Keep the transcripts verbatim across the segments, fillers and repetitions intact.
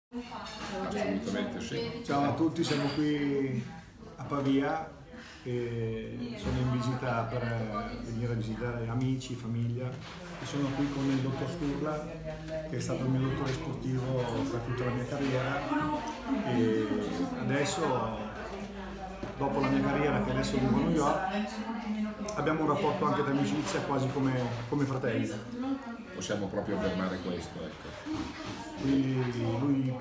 Assolutamente sì. Ciao a tutti, siamo qui a Pavia e sono in visita per venire a visitare amici, famiglia e sono qui con il dottor Sturla, che è stato il mio dottore sportivo per tutta la mia carriera, e adesso, dopo la mia carriera che adesso vivo a New York, abbiamo un rapporto anche di amicizia quasi come, come fratelli. Possiamo proprio affermare questo, ecco. Quindi lui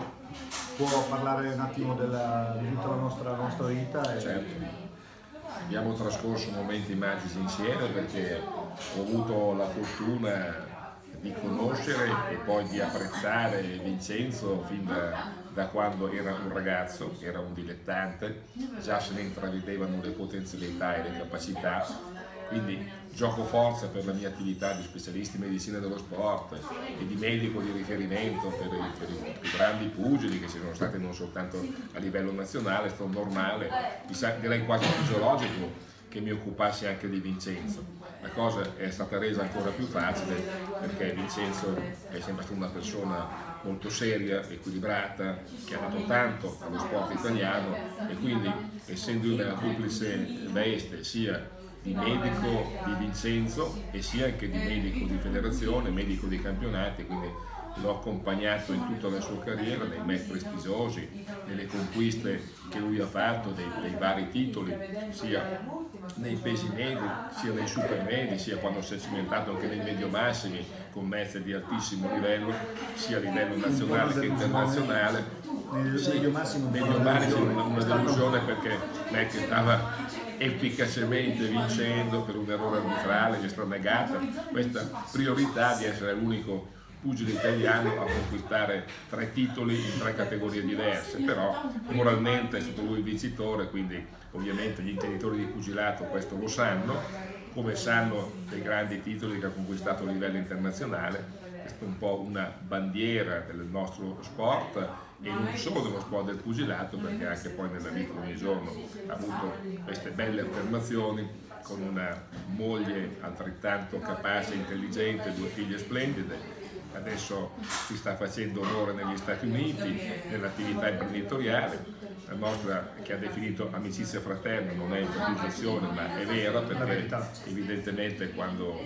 può parlare un attimo della, di tutta la nostra, la nostra vita. E... Certo. Abbiamo trascorso momenti magici insieme perché ho avuto la fortuna di conoscere e poi di apprezzare Vincenzo fin da, da quando era un ragazzo, era un dilettante, già se ne intravedevano le potenzialità e le capacità. Quindi gioco forza per la mia attività di specialista in medicina dello sport e di medico di riferimento per i, per i più grandi pugili che ci sono stati non soltanto a livello nazionale. È stato normale, direi quasi fisiologico, che mi occupassi anche di Vincenzo. La cosa è stata resa ancora più facile perché Vincenzo è sempre stata una persona molto seria, equilibrata, che ha dato tanto allo sport italiano e quindi, essendo una duplice veste sia di medico di Vincenzo e sia anche di medico di federazione, medico di campionati, quindi l'ho accompagnato in tutta la sua carriera, nei match prestigiosi, nelle conquiste che lui ha fatto, dei, dei vari titoli, sia nei pesi medi, sia nei super medi, sia quando si è cimentato anche nei medio massimi con mezze di altissimo livello, sia a livello nazionale che internazionale. Sì, medio massimo, medio massimo una delusione perché Mac stava efficacemente vincendo per un errore arbitrale, gli è stata negata questa priorità di essere l'unico pugile italiano a conquistare tre titoli in tre categorie diverse, però moralmente è stato lui il vincitore, quindi ovviamente gli intenditori di pugilato questo lo sanno, come sanno dei grandi titoli che ha conquistato a livello internazionale. È stata un po' una bandiera del nostro sport e non solo dello sport del pugilato, perché anche poi nella vita di ogni giorno ha avuto queste belle affermazioni con una moglie altrettanto capace e intelligente, due figlie splendide. Adesso si sta facendo onore negli Stati Uniti nell'attività imprenditoriale, la nostra, che ha definito amicizia fraterna, non è interpretazione ma è vera, perché evidentemente quando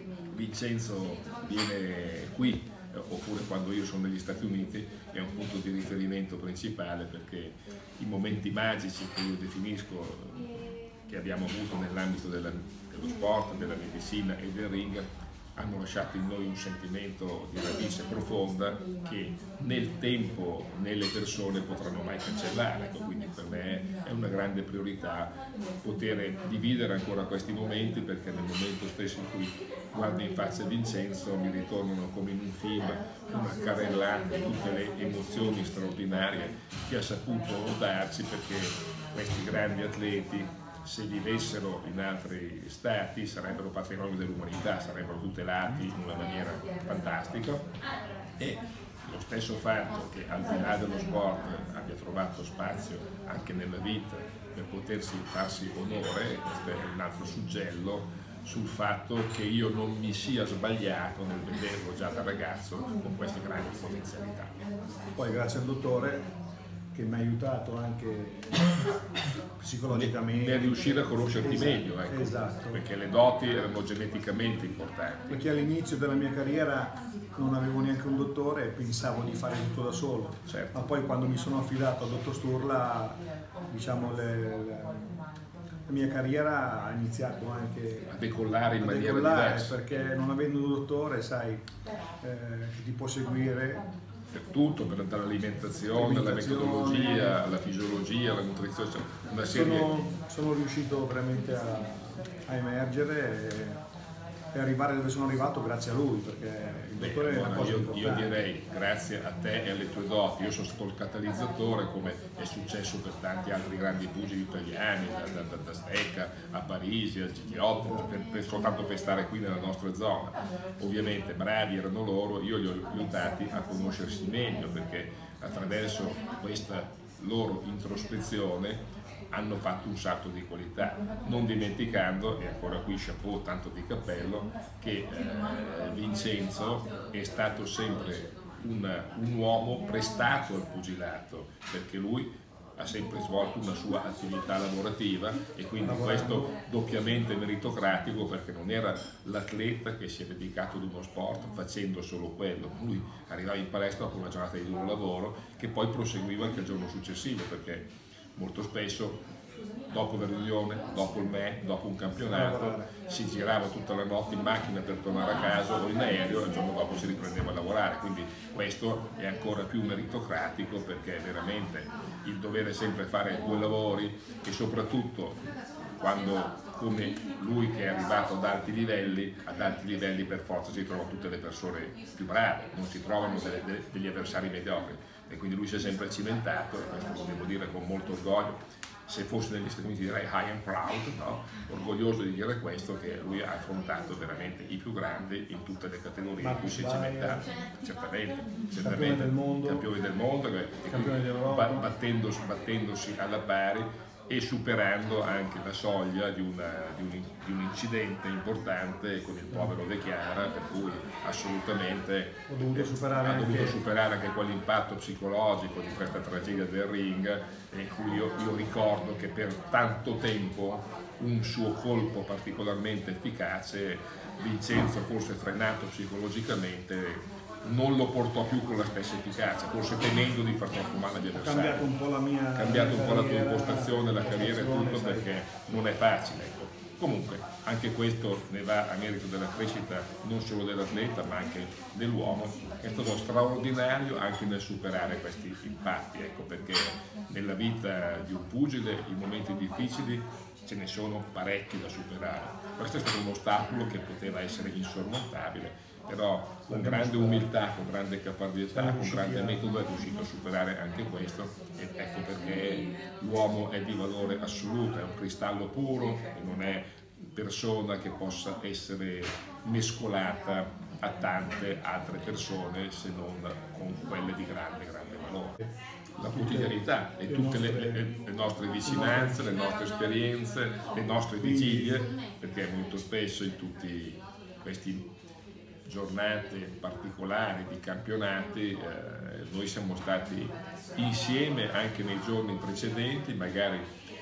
Vincenzo viene qui oppure quando io sono negli Stati Uniti è un punto di riferimento principale, perché i momenti magici che io definisco che abbiamo avuto nell'ambito dello sport, della medicina e del ring hanno lasciato in noi un sentimento di radice profonda che nel tempo né le persone potranno mai cancellare. Ecco, quindi per me è una grande priorità poter dividere ancora questi momenti, perché nel momento stesso in cui guardo in faccia Vincenzo mi ritornano come in un film una carrellata di tutte le emozioni straordinarie che ha saputo darci, perché questi grandi atleti, se vivessero in altri stati, sarebbero patrimonio dell'umanità, sarebbero tutelati in una maniera fantastica. E lo stesso fatto che al di là dello sport abbia trovato spazio anche nella vita per potersi farsi onore, questo è un altro suggello sul fatto che io non mi sia sbagliato nel vederlo già da ragazzo con queste grandi potenzialità. Poi grazie al dottore che mi ha aiutato anche psicologicamente nel riuscire a conoscerti esatto, meglio, ecco, esatto. Perché le doti erano geneticamente importanti. Perché all'inizio della mia carriera non avevo neanche un dottore e pensavo di fare tutto da solo, certo. Ma poi quando mi sono affidato al dottor Sturla, diciamo, le, le, la mia carriera ha iniziato anche a decollare in a maniera decollare, diversa, perché non avendo un dottore, sai, eh, che ti può seguire per tutto, per dall'alimentazione, alla metodologia, alla fisiologia, alla nutrizione, una serie... sono, sono riuscito veramente a, a emergere e, e arrivare dove sono arrivato grazie a lui, perché il Beh, dottore allora, è una cosa io, importante. io direi grazie a te e alle tue doti, io sono stato il catalizzatore, come è successo per tanti altri grandi pugili italiani, da, da, da Stecca a Parisi, a Gigliotto, per, per, soltanto per stare qui nella nostra zona. Ovviamente bravi erano loro, io li ho aiutati a conoscersi meglio, perché attraverso questa loro introspezione hanno fatto un salto di qualità, non dimenticando, e ancora qui chapeau, tanto di cappello, che eh, Vincenzo è stato sempre un, un uomo prestato al pugilato, perché lui ha sempre svolto una sua attività lavorativa e quindi questo doppiamente meritocratico, perché non era l'atleta che si è dedicato ad uno sport facendo solo quello, lui arrivava in palestra dopo una giornata di duro lavoro che poi proseguiva anche il giorno successivo, perché molto spesso dopo la riunione, dopo il me, dopo un campionato si girava tutta la notte in macchina per tornare a casa o in aereo e il giorno dopo si riprendeva a lavorare, quindi questo è ancora più meritocratico, perché veramente il dovere sempre fare due lavori e soprattutto quando, come lui che è arrivato ad alti livelli, ad alti livelli per forza si trovano tutte le persone più brave, non si trovano delle, delle, degli avversari mediocri, e quindi lui si è sempre cimentato, e questo lo devo dire con molto orgoglio. Se fosse negli Stati Uniti direi high and proud, no? Orgoglioso di dire questo, che lui ha affrontato veramente i più grandi in tutte le categorie in cui si è cimentato, certamente, certamente, campione del mondo, campione del mondo e campione d'Europa, battendosi, battendosi alla pari e superando anche la soglia di, una, di, un, di un incidente importante con il povero De Chiara, per cui assolutamente ho dovuto superare, ha dovuto anche... superare anche quell'impatto psicologico di questa tragedia del ring, in cui io, io ricordo che per tanto tempo un suo colpo particolarmente efficace Vincenzo, forse frenato psicologicamente, non lo portò più con la stessa efficacia, forse temendo di far troppo male agli avversari. Ha cambiato un po' la mia ha cambiato un po' la tua carriera, impostazione, la carriera e tutto, sai. perché non è facile. Ecco. Comunque anche questo ne va a merito della crescita non solo dell'atleta ma anche dell'uomo, è stato straordinario anche nel superare questi impatti, ecco, perché nella vita di un pugile i momenti difficili ce ne sono parecchi da superare. Questo è stato un ostacolo che poteva essere insormontabile, però con grande umiltà, con grande caparbietà, con grande metodo è riuscito a superare anche questo, e ecco perché l'uomo è di valore assoluto, è un cristallo puro e non è persona che possa essere mescolata a tante altre persone se non con quelle di grande, grande valore. La quotidianità e tutte le, le, le nostre vicinanze, le nostre esperienze, le nostre vigilie, perché molto spesso in tutti questi giornate particolari di campionati eh, noi siamo stati insieme anche nei giorni precedenti, magari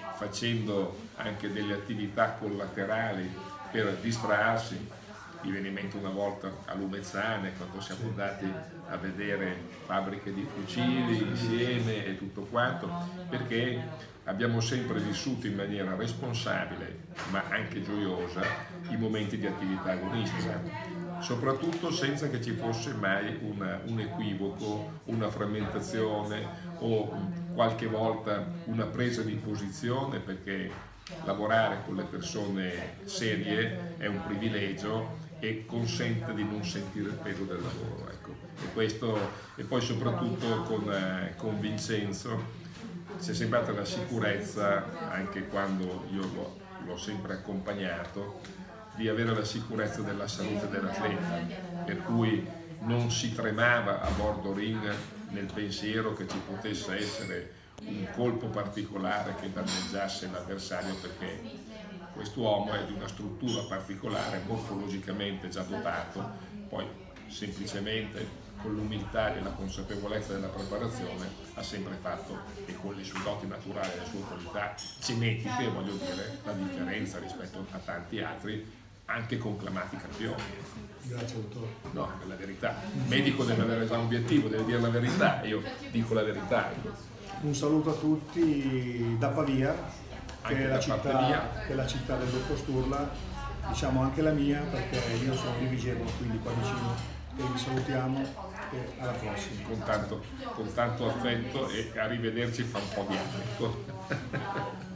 facendo anche delle attività collaterali per distrarsi. Mi viene in mente una volta a Lumezzane, quando siamo andati a vedere fabbriche di fucili insieme e tutto quanto, perché abbiamo sempre vissuto in maniera responsabile ma anche gioiosa i momenti di attività agonistica, soprattutto senza che ci fosse mai una, un equivoco, una frammentazione o qualche volta una presa di posizione, perché lavorare con le persone serie è un privilegio e consente di non sentire il peso del lavoro, ecco. E, questo, e poi soprattutto con, eh, con Vincenzo c'è sembrata la sicurezza, anche quando io l'ho sempre accompagnato, di avere la sicurezza della salute dell'atleta, per cui non si tremava a bordo ring nel pensiero che ci potesse essere un colpo particolare che danneggiasse l'avversario, perché quest'uomo è di una struttura particolare, morfologicamente già dotato, poi semplicemente con l'umiltà e la consapevolezza della preparazione ha sempre fatto, e con le sue doti naturali e le sue qualità genetiche, voglio dire, la differenza rispetto a tanti altri, anche conclamati campioni. Grazie dottore. No, è la verità. Il medico deve avere già un obiettivo, deve dire la verità, e io dico la verità. Un saluto a tutti da Pavia, che è, la città, che è la città del dottor Sturla, diciamo anche la mia, perché io sono di Vigevano, quindi qua vicino, e vi salutiamo e alla prossima. Con tanto, con tanto affetto, e arrivederci fra un po' di anni.